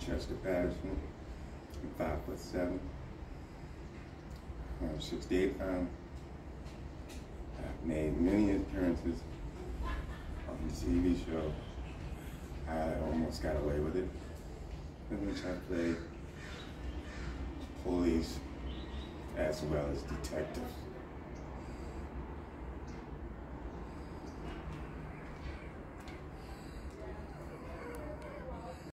Chester Patterson. I'm 5'7". I'm 68 pounds. I've made many appearances on the TV show. I almost got away with it, in which I played police as well as detective.